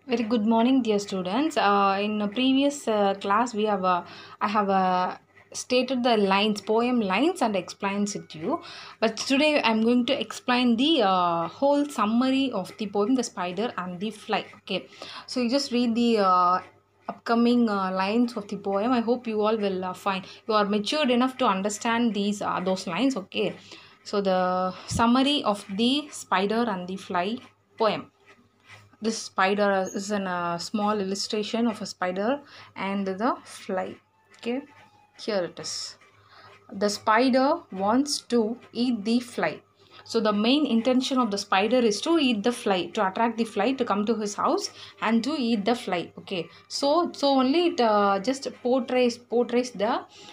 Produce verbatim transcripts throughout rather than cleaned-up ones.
Very good morning, dear students. Uh, in a previous uh, class, we have uh, I have uh, stated the lines, poem lines, and explains it to you. But today, I'm going to explain the uh, whole summary of the poem, "The Spider and the Fly." Okay, so you just read the uh, upcoming uh, lines of the poem. I hope you all will uh, find you are matured enough to understand these uh, those lines. Okay, so the summary of the Spider and the Fly poem. This spider is in a small illustration of a spider and the fly. Okay, here it is. The spider wants to eat the fly. So the main intention of the spider is to eat the fly, to attract the fly to come to his house and to eat the fly. Okay, so so only it uh, just portrays portrays the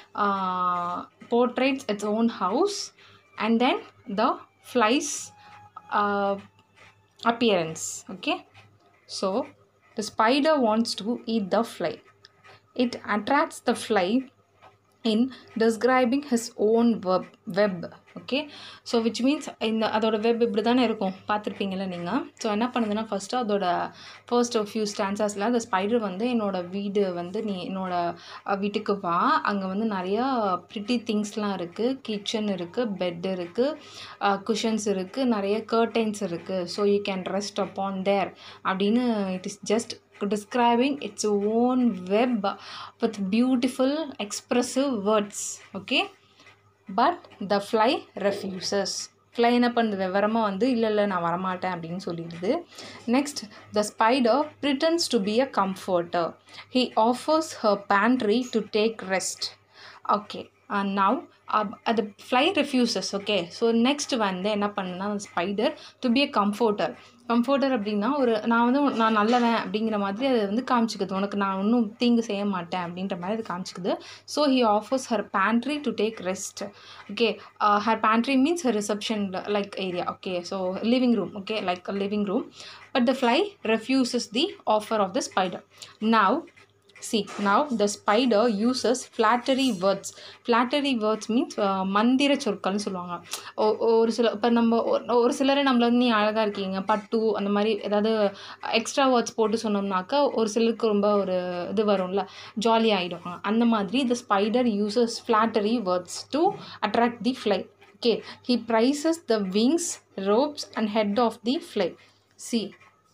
uh, portrays its own house, and then the fly's uh, appearance. Okay, so the spider wants to eat the fly. It attracts the fly in describing his own web web. Okay, so which means இந்த அதோட web இப்படி தானே இருக்கும், பார்த்துருப்பீங்களா நீங்கள். So என்ன பண்ணுதுன்னா, first அதோட first few ஸ்டான்சஸில் அந்த ஸ்பைடர் வந்து என்னோட வீடு வந்து நீ என்னோட வீட்டுக்கு வா, அங்கே வந்து நிறையா ப்ரிட்டி திங்ஸ்லாம் இருக்குது, கிச்சன் இருக்குது, பெட் இருக்குது, குஷன்ஸ் இருக்குது, நிறைய கர்டைன்ஸ் இருக்குது, so you can rest upon there அப்படின்னு it is just describing its own web with beautiful expressive words. Okay, but the fly refuses. Fly என்ன பண்ணுது, விவரமாக வந்து இல்லை இல்லை நான் வரமாட்டேன் அப்படின்னு சொல்லிடுது. Next, the spider pretends to be a comforter. He offers her pantry to take rest. Okay, and now uh, the fly refuses. Okay, so next வந்து என்ன பண்ணுன்னா, spider to be a comforter. Comforter அப்படின்னா ஒரு நான் வந்து நான் நல்லவன் அப்படிங்கிற மாதிரி அது வந்து காமிச்சிக்குது, உனக்கு நான் ஒன்றும் தீங்கு செய்ய மாட்டேன் அப்படின்ற மாதிரி அது காமிச்சிக்குது. So he offers her pantry to take rest. Okay, her pantry means her reception like area. Okay, so living room. Okay, like a living room. But the fly refuses the offer of the spider. Now see, now the spider uses flattery words. Flattery words means மந்திர சொற்கள்னு சொல்லுவாங்க. ஒரு சில இப்போ நம்ம ஒரு சிலரை நம்மள வந்து நீ அழகாக இருக்கீங்க, பட்டு அந்த மாதிரி ஏதாவது எக்ஸ்ட்ரா வேர்ட்ஸ் போட்டு சொன்னோம்னாக்கா ஒரு சிலருக்கு ரொம்ப ஒரு இது வரும்ல, ஜாலி ஆகிடுவாங்க. அந்த மாதிரி the spider uses flattery words to attract the fly. Okay, he praises the wings, ropes and head of the fly. See,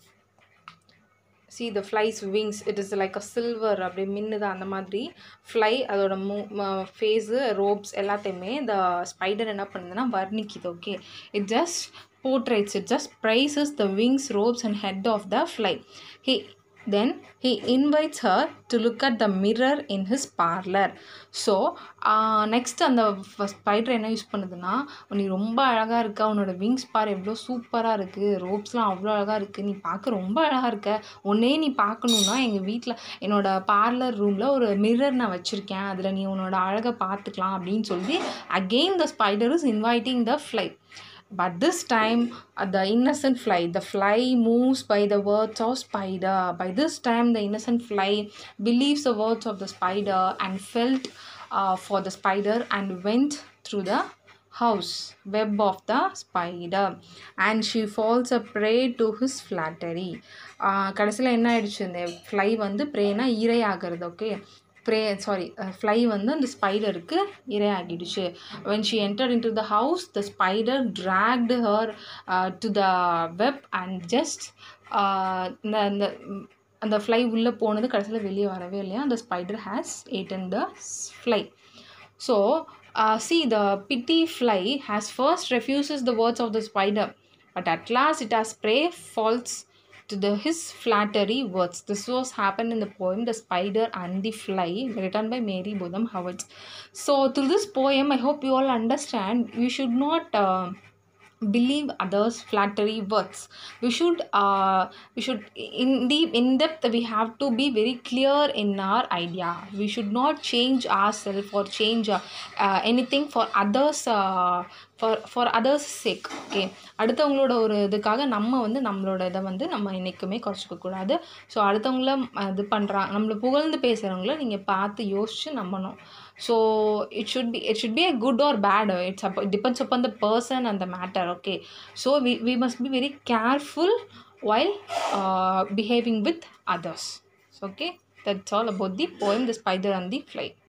see the fly's wings, it is like a silver அப்படியே மின்னுது அந்த மாதிரி. Fly அதோட மூ phase, ropes எல்லாத்தையுமே இந்த spider என்ன பண்ணுதுன்னா வர்ணிக்குது. Okay, it just portraits, it just praises the wings, ropes and head of the fly. He then he invites her to look at the mirror in his parlor. So next அந்த spider என்ன use பண்ணுதுன்னா, நீ ரொம்ப அழகாக இருக்க, உன்னோட wings பார் எவ்வளோ சூப்பராக இருக்குது, ரோப்ஸ்லாம் அவ்வளோ அழகாக இருக்குது, நீ பார்க்க ரொம்ப அழகாக இருக்க, உன்னே நீ பார்க்கணுன்னா எங்கள் வீட்டில் என்னோட பார்லர் ரூமில் ஒரு மிரர் நான் வச்சுருக்கேன், அதில் நீ உன்னோட அழகை பார்த்துக்கலாம் அப்படின்னு சொல்லி again the spider is inviting the fly. But this time, uh, the innocent fly, the fly moves by the words of spider. By this time, the innocent fly believes the words of the spider and felt uh, for the spider and went through the house web of the spider, and she falls a prey to his flattery. கடைசியில் என்ன ஆயிடுச்சு, இந்த fly வந்து ப்ரேனா இரையாகிறது. Okay, prey sorry fly வந்து அந்த ஸ்பைடருக்கு இரையாகிடுச்சு. when she entered into the house, the spider dragged her uh, to the web and just இந்த இந்த அந்த ஃப்ளை உள்ளே போனது கடைசியில் வெளியே வரவே இல்லையா. அந்த spider has eaten the fly. So uh, see, the pity fly has first refuses the words of the spider, but at last it has prey falls to the his flattery words. This was happened in the poem The Spider and the Fly, written by Mary Botham Howard. So through this poem, I hope you all understand, we should not uh, believe others flattery words. We should uh, we should in deep in depth we have to be very clear in our idea. We should not change ourselves or change uh, uh, anything for others uh, for for others sake. Okay, அடுத்தவங்களோட ஒரு இதுக்காக நம்ம வந்து நம்மளோட இதை வந்து நம்ம என்றைக்குமே குறைச்சிக்க கூடாது. ஸோ அடுத்தவங்கள இது பண்ணுறாங்க, நம்மளை புகழ்ந்து பேசுகிறவங்கள நீங்கள் பார்த்து யோசித்து நம்பணும். So it should be it should be a good or bad. It's up, it depends upon the person and the matter. Okay, so we, we must be very careful while uh, behaving with others. So, okay, that's all about the poem The Spider and the Fly.